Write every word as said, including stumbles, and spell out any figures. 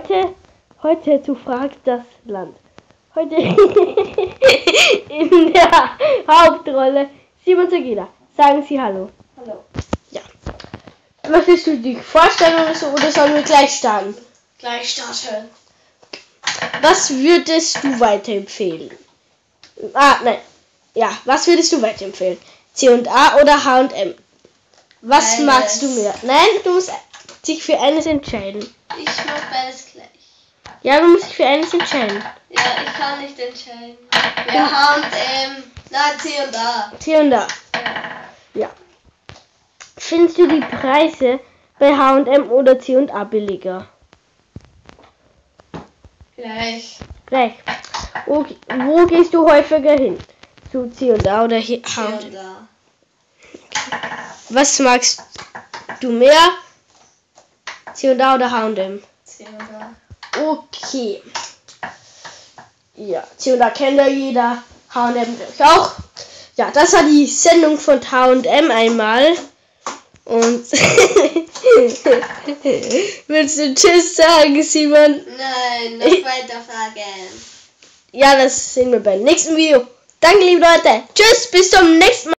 heute, heute zu Fragt das Land. Heute in der Hauptrolle Simon Zagila. Sagen Sie Hallo. Hallo. Ja. Möchtest du dich vorstellen oder so, oder sollen wir gleich starten? Gleich starten. Was würdest du weiterempfehlen? Ah, nein. Ja, was würdest du weiterempfehlen? C und A oder H und M? Was Beides. magst du mehr? Nein, du musst dich für eines entscheiden. Ich mag beides gleich. Ja, du musst dich für eines entscheiden. Ja, ich kann nicht entscheiden. Wir haben ähm, na C und A. C und A. Ja. Findest du die Preise bei H und M oder C und A billiger? Gleich. Gleich. Wo, wo gehst du häufiger hin? Zu C und A oder H C und M? und A. Was magst du mehr? C und A oder H und M? C und A. Okay. Ja, C und A kennt ja jeder. H und M auch. Ja, das war die Sendung von H und M einmal. Und willst du Tschüss sagen, Simon? Nein, noch weiter fragen. Ja, das sehen wir beim nächsten Video. Danke, liebe Leute. Tschüss, bis zum nächsten Mal.